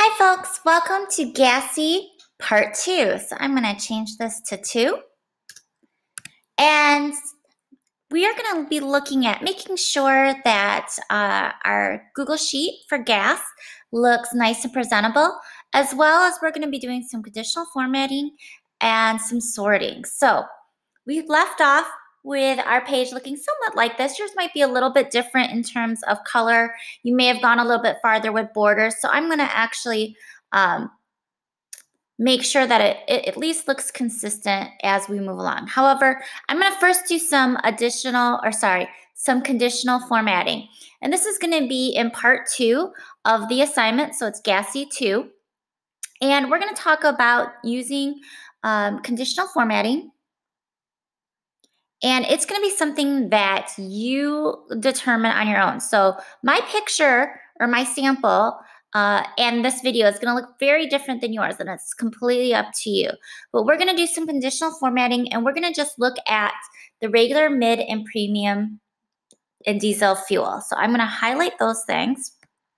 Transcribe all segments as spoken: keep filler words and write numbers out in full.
Hi folks, welcome to Gassy part two. So I'm going to change this to two. And we are going to be looking at making sure that uh, our Google Sheet for Gass looks nice and presentable, as well as we're going to be doing some conditional formatting and some sorting. So we've left off with our page looking somewhat like this. Yours might be a little bit different in terms of color. You may have gone a little bit farther with borders. So I'm going to actually um, make sure that it, it at least looks consistent as we move along. However, I'm going to first do some additional, or sorry, some conditional formatting. And this is going to be in part two of the assignment. So it's Gassy two. And we're going to talk about using um, conditional formatting. And it's going to be something that you determine on your own. So my picture or my sample uh, and this video is going to look very different than yours, and it's completely up to you. But we're going to do some conditional formatting, and we're going to just look at the regular, mid, and premium and diesel fuel. So I'm going to highlight those things.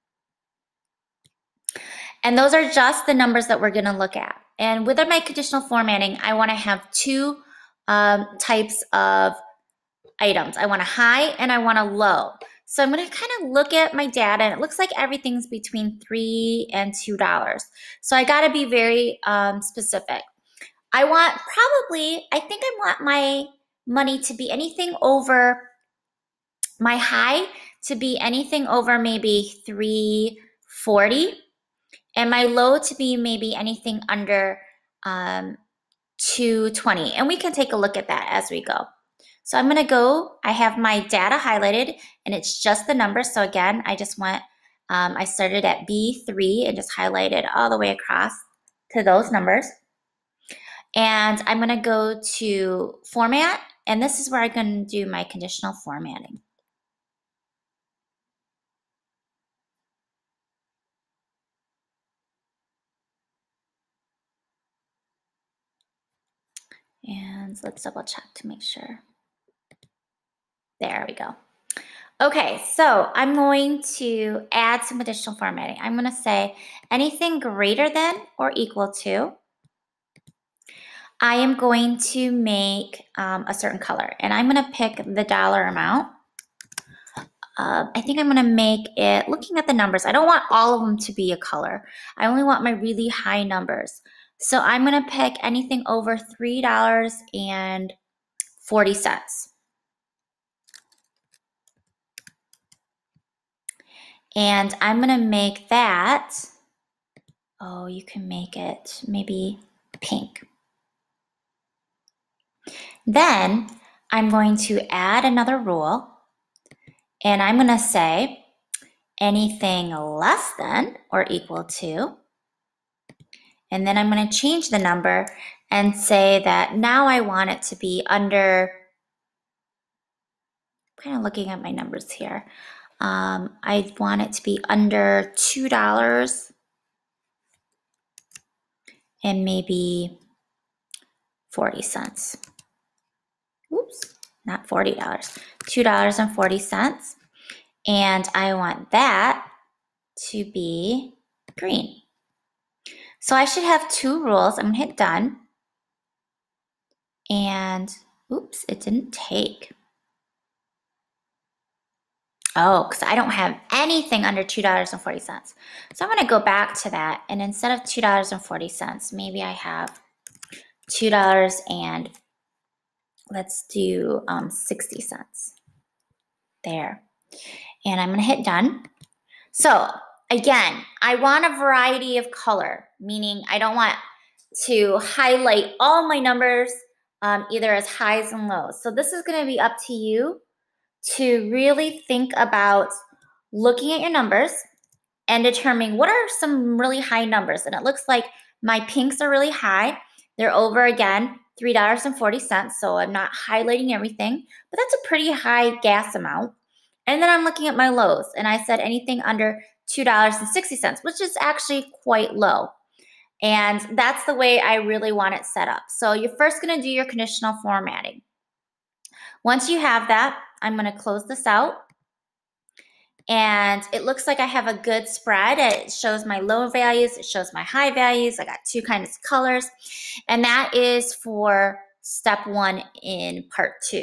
And those are just the numbers that we're going to look at. And with my conditional formatting, I want to have two um, types of items. I want a high and I want a low. So I'm going to kind of look at my data, and it looks like everything's between three and two dollars. So I got to be very um, specific. I want probably, I think I want my money to be anything over, my high to be anything over maybe three forty, and my low to be maybe anything under um, two twenty. And we can take a look at that as we go. So I'm going to go, I have my data highlighted, and it's just the numbers. So again, I just went, um, I started at B three and just highlighted all the way across to those numbers. And I'm going to go to format, and this is where I'm going to do my conditional formatting. And let's double check to make sure. There we go. Okay, so I'm going to add some additional formatting. I'm going to say anything greater than or equal to. I am going to make um, a certain color, and I'm going to pick the dollar amount. Uh, I think I'm going to make it, looking at the numbers, I don't want all of them to be a color. I only want my really high numbers. So I'm going to pick anything over three dollars and forty cents. And I'm going to make that, oh, you can make it maybe pink. Then I'm going to add another rule, and I'm going to say anything less than or equal to, and then I'm going to change the number and say that now I want it to be under, I'm kind of looking at my numbers here. Um, I want it to be under two dollars and maybe forty cents. Oops, not forty dollars, two dollars and forty cents. And I want that to be green. So I should have two rules. I'm gonna hit done. And oops, it didn't take. Oh, because I don't have anything under two dollars and forty cents. So I'm gonna go back to that, and instead of two dollars and forty cents, maybe I have two dollars and let's do um, sixty cents. There. And I'm gonna hit done. So again, I want a variety of color, meaning I don't want to highlight all my numbers um, either as highs and lows. So this is gonna be up to you to really think about looking at your numbers and determining what are some really high numbers. And it looks like my pinks are really high. They're over, again, three dollars and forty cents, so I'm not highlighting everything, but that's a pretty high gas amount. And then I'm looking at my lows, and I said anything under two dollars and sixty cents, which is actually quite low. And that's the way I really want it set up. So you're first gonna do your conditional formatting. Once you have that, I'm gonna close this out. And it looks like I have a good spread. It shows my low values, it shows my high values. I got two kinds of colors. And that is for step one in part two.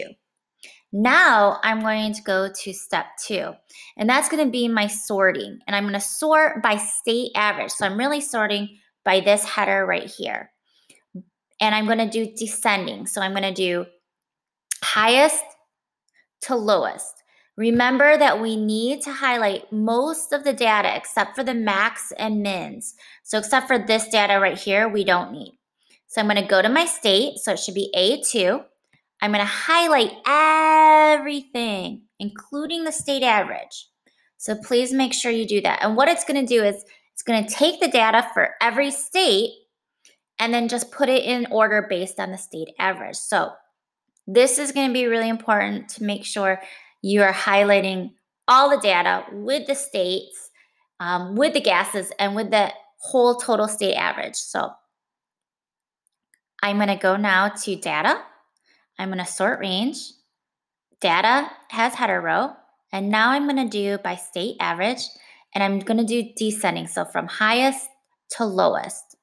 Now I'm going to go to step two, and that's going to be my sorting. And I'm going to sort by state average. So I'm really sorting by this header right here. And I'm going to do descending. So I'm going to do highest to lowest. Remember that we need to highlight most of the data except for the max and mins. So except for this data right here, we don't need. So I'm going to go to my state. So it should be A two. I'm going to highlight everything, including the state average. So please make sure you do that. And what it's going to do is it's going to take the data for every state and then just put it in order based on the state average. So this is going to be really important to make sure you are highlighting all the data with the states, um, with the gases, and with the whole total state average. So I'm going to go now to data. I'm going to sort range. Data has header row. And now I'm going to do by state average. And I'm going to do descending. So from highest to lowest.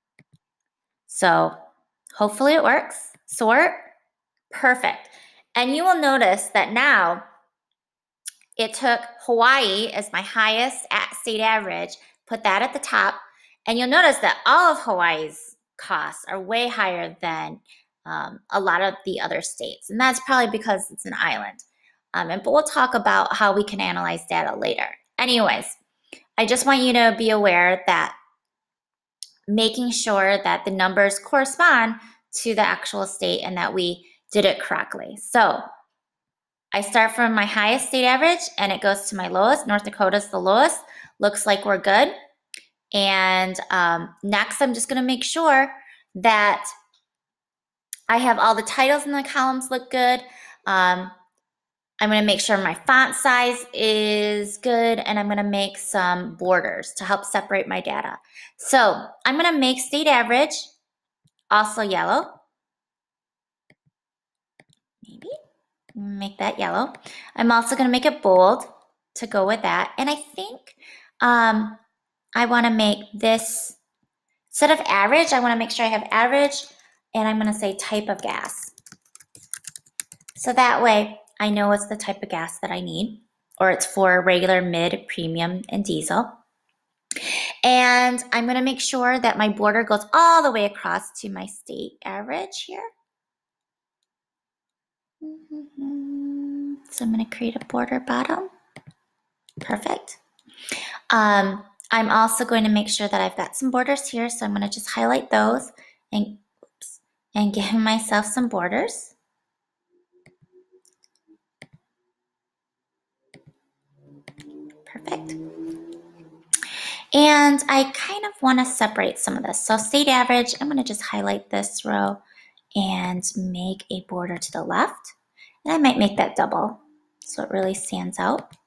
So hopefully it works. Sort. Perfect. And you will notice that now it took Hawaii as my highest at state average, put that at the top, and you'll notice that all of Hawaii's costs are way higher than um, a lot of the other states. And that's probably because it's an island. Um, and, but we'll talk about how we can analyze data later. Anyways, I just want you to be aware that making sure that the numbers correspond to the actual state and that we did it correctly. So I start from my highest state average and it goes to my lowest. North Dakota's the lowest. Looks like we're good. And um, next, I'm just going to make sure that I have all the titles in the columns look good. Um, I'm going to make sure my font size is good, and I'm going to make some borders to help separate my data. So I'm going to make state average also yellow. Maybe make that yellow. I'm also going to make it bold to go with that. And I think um, I want to make this, instead of average, I want to make sure I have average, and I'm going to say type of gas. So that way I know it's the type of gas that I need, or it's for regular, mid, premium, and diesel. And I'm going to make sure that my border goes all the way across to my state average here. So I'm going to create a border bottom. Perfect. Um, I'm also going to make sure that I've got some borders here. So I'm going to just highlight those and, oops, and give myself some borders. Perfect. And I kind of want to separate some of this. So state average, I'm going to just highlight this row and make a border to the left. And I might make that double so it really stands out.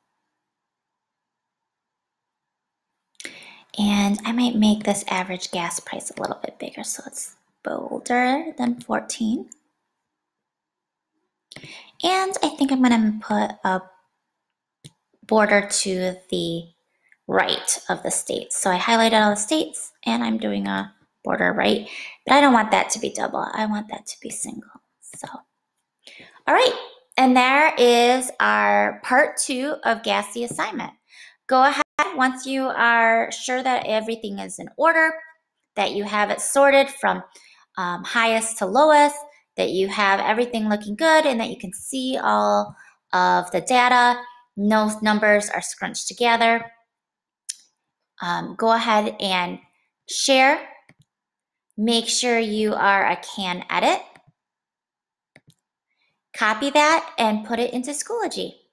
And I might make this average gas price a little bit bigger so it's bolder than fourteen. And I think I'm going to put a border to the right of the states. So I highlighted all the states and I'm doing a border right, but I don't want that to be double. I want that to be single. So, all right. And there is our part two of Gassy assignment. Go ahead once you are sure that everything is in order, that you have it sorted from um, highest to lowest, that you have everything looking good and that you can see all of the data. No numbers are scrunched together. Um, go ahead and share. Make sure you are a can edit. Copy that and put it into Schoology.